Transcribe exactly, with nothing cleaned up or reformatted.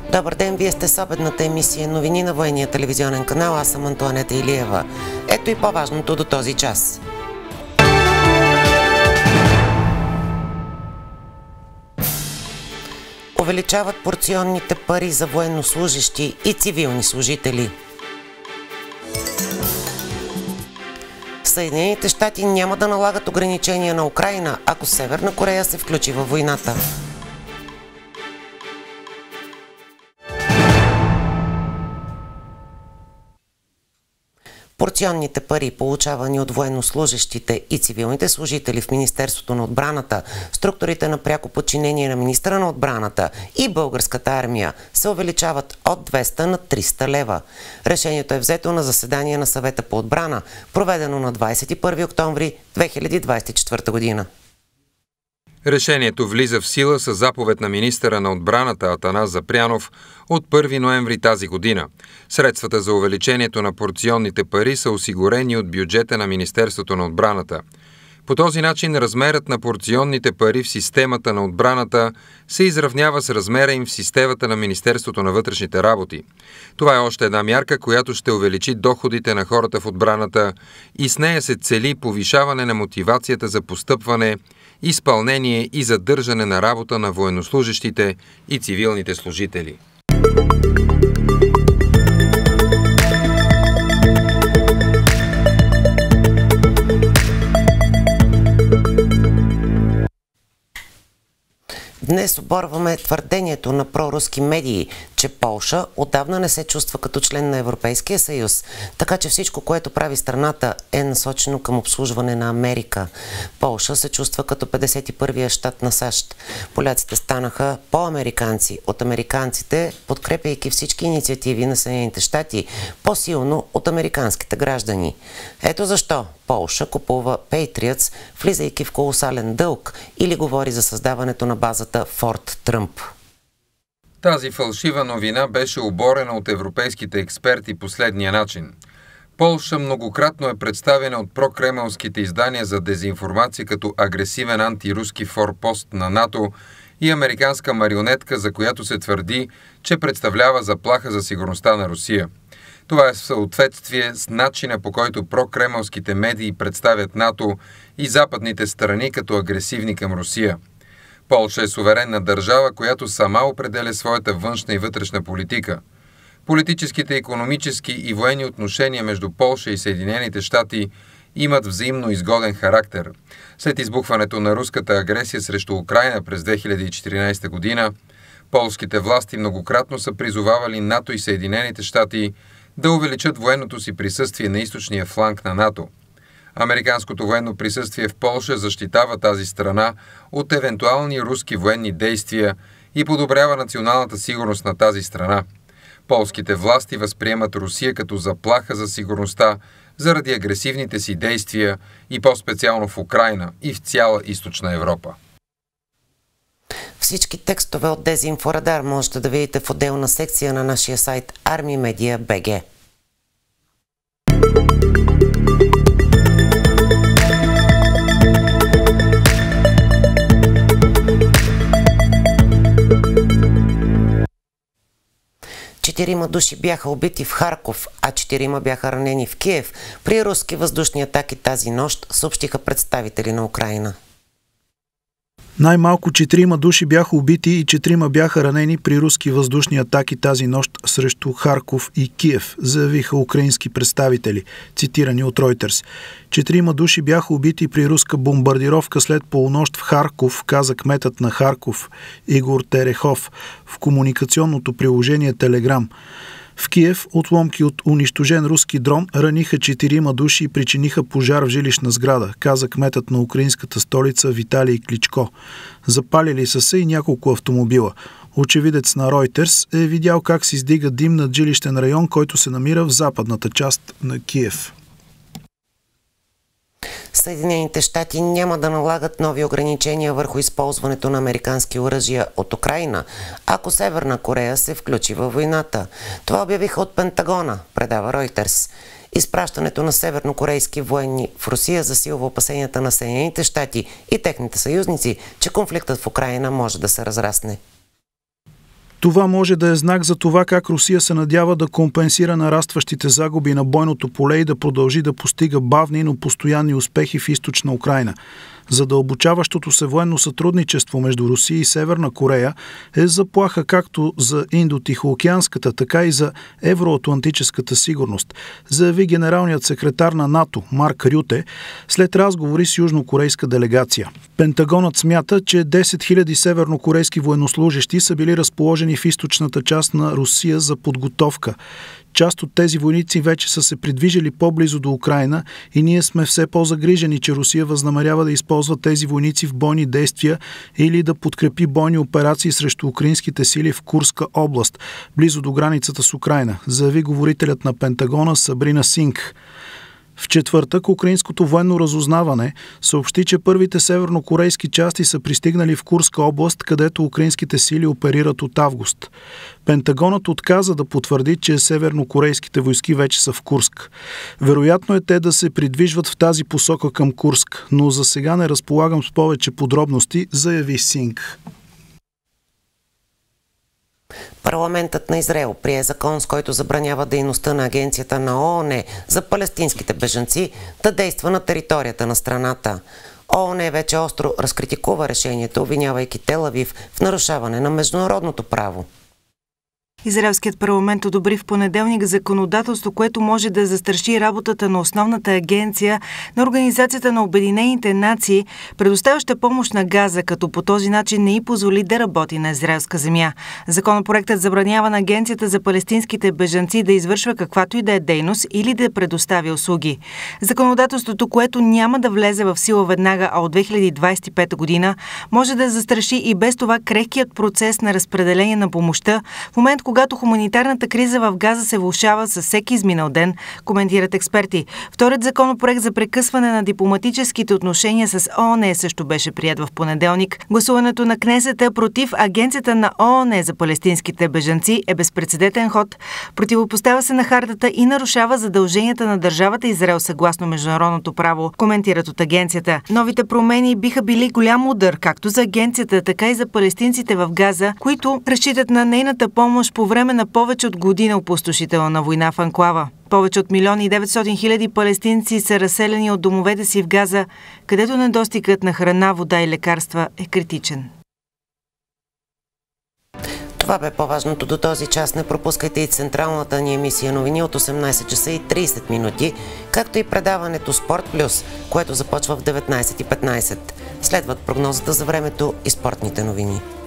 Добър ден, вие сте с обедната емисия новини на военния телевизионен канал. Аз съм Антоанета Илиева. Ето и по-важното до този час. Увеличават порционните пари за военнослужещи и цивилни служители. Съединените щати няма да налагат ограничения на Украйна, ако Северна Корея се включи във войната. Порционните пари, получавани от военнослужещите и цивилните служители в Министерството на отбраната, структурите на пряко подчинение на министъра на отбраната и българската армия, се увеличават от двеста на триста лева. Решението е взето на заседание на Съвета по отбрана, проведено на двадесет и първи октомври две хиляди двадесет и четвърта година. Решението влиза в сила със заповед на министъра на отбраната Атанас Запрянов от първи ноември тази година. Средствата за увеличението на порционните пари са осигурени от бюджета на Министерството на отбраната. По този начин размерът на порционните пари в системата на отбраната се изравнява с размера им в системата на Министерството на вътрешните работи. Това е още една мярка, която ще увеличи доходите на хората в отбраната и с нея се цели повишаване на мотивацията за постъпване, изпълнение и задържане на работа на военнослужещите и цивилните служители. Днес оборваме твърдението на проруски медии, че Полша отдавна не се чувства като член на Европейския съюз, така че всичко, което прави страната, е насочено към обслужване на Америка. Полша се чувства като петдесет и първия щат на САЩ. Поляците станаха по-американци от американците, подкрепяйки всички инициативи на Съединените щати по-силно от американските граждани. Ето защо Полша купува Patriots, влизайки в колосален дълг, или говори за създаването на базата Форт Тръмп. Тази фалшива новина беше оборена от европейските експерти последния начин. Полша многократно е представена от прокремълските издания за дезинформация като агресивен антируски форпост на НАТО и американска марионетка, за която се твърди, че представлява заплаха за сигурността на Русия. Това е в съответствие с начина, по който прокремълските медии представят НАТО и западните страни като агресивни към Русия. Полша е суверенна държава, която сама определя своята външна и вътрешна политика. Политическите, икономически и военни отношения между Полша и Съединените щати имат взаимно изгоден характер. След избухването на руската агресия срещу Украйна през две хиляди и четиринадесета година, полските власти многократно са призовавали НАТО и Съединените щати да увеличат военното си присъствие на източния фланг на НАТО. Американското военно присъствие в Полша защитава тази страна от евентуални руски военни действия и подобрява националната сигурност на тази страна. Полските власти възприемат Русия като заплаха за сигурността заради агресивните си действия и по-специално в Украйна и в цяла Източна Европа. Всички текстове от Дезинфорадар можете да видите в отделна секция на нашия сайт арми медия точка би джи. Четирима души бяха убити в Харков, а четирима бяха ранени в Киев при руски въздушни атаки тази нощ, съобщиха представители на Украйна. Най-малко четирима души бяха убити и четирима бяха ранени при руски въздушни атаки тази нощ срещу Харков и Киев, заявиха украински представители, цитирани от Reuters. Четирима души бяха убити при руска бомбардировка след полунощ в Харков, каза кметът на Харков Игор Терехов в комуникационното приложение Телеграм. В Киев отломки от унищожен руски дрон раниха четирима души и причиниха пожар в жилищна сграда, каза кметът на украинската столица Виталий Кличко. Запалили са се и няколко автомобила. Очевидец на Reuters е видял как се издига дим над жилищен район, който се намира в западната част на Киев. Съединените щати няма да налагат нови ограничения върху използването на американски оръжия от Украйна, ако Северна Корея се включи във войната. Това обявиха от Пентагона, предава Reuters. Изпращането на севернокорейски военни в Русия засилва опасенията на Съединените щати и техните съюзници, че конфликтът в Украйна може да се разрасне. Това може да е знак за това как Русия се надява да компенсира нарастващите загуби на бойното поле и да продължи да постига бавни, но постоянни успехи в източна Украйна. Задълбочаващото се военно сътрудничество между Русия и Северна Корея е заплаха както за индотихоокеанската, така и за евроатлантическата сигурност, заяви генералният секретар на НАТО Марк Рюте след разговори с южнокорейска делегация. Пентагонът смята, че десет хиляди севернокорейски военнослужещи са били разположени в източната част на Русия за подготовка. Част от тези войници вече са се придвижили по-близо до Украйна и ние сме все по-загрижени, че Русия възнамерява да използва тези войници в бойни действия или да подкрепи бойни операции срещу украинските сили в Курска област, близо до границата с Украйна, заяви говорителят на Пентагона Сабрина Синг. В четвъртък украинското военно разузнаване съобщи, че първите севернокорейски части са пристигнали в Курска област, където украинските сили оперират от август. Пентагонът отказа да потвърди, че севернокорейските войски вече са в Курск. Вероятно е те да се придвижват в тази посока към Курск, но за сега не разполагам с повече подробности, заяви Синг. Парламентът на Израел прие закон, с който забранява дейността на Агенцията на ООН за палестинските бежанци да действа на територията на страната. ООН вече остро разкритикува решението, обвинявайки Тел Авив в нарушаване на международното право. Израелският парламент одобри в понеделник законодателство, което може да застраши работата на основната агенция на Организацията на Обединените нации, предоставяща помощ на Газа, като по този начин не й позволи да работи на израелска земя. Законопроектът забранява на Агенцията за палестинските бежанци да извършва каквато и да е дейност или да предоставя услуги. Законодателството, което няма да влезе в сила веднага, а от две хиляди двадесет и пета година, може да застраши и без това крехкият процес на разпределение на помощта в момент, когато хуманитарната криза в Газа се влошава със всеки изминал ден, коментират експерти. Вторият законопроект за прекъсване на дипломатическите отношения с ООН също беше прият в понеделник. Гласуването на Кнесета против Агенцията на ООН за палестинските бежанци е безпрецедентен ход. Противопоставя се на хартата и нарушава задълженията на държавата Израел съгласно международното право, коментират от агенцията. Новите промени биха били голям удар както за агенцията, така и за палестинците в Газа, които разчитат на нейната помощ по време на повече от година опустошителна война в анклава. Повече от милион и деветстотин хиляди палестинци са разселени от домовете си в Газа, където недостигът на храна, вода и лекарства е критичен. Това бе по-важното до този час. Не пропускайте и централната ни емисия новини от осемнадесет часа и тридесет минути, както и предаването Спорт Плюс, което започва в деветнадесет и петнадесет. Следват прогнозата за времето и спортните новини.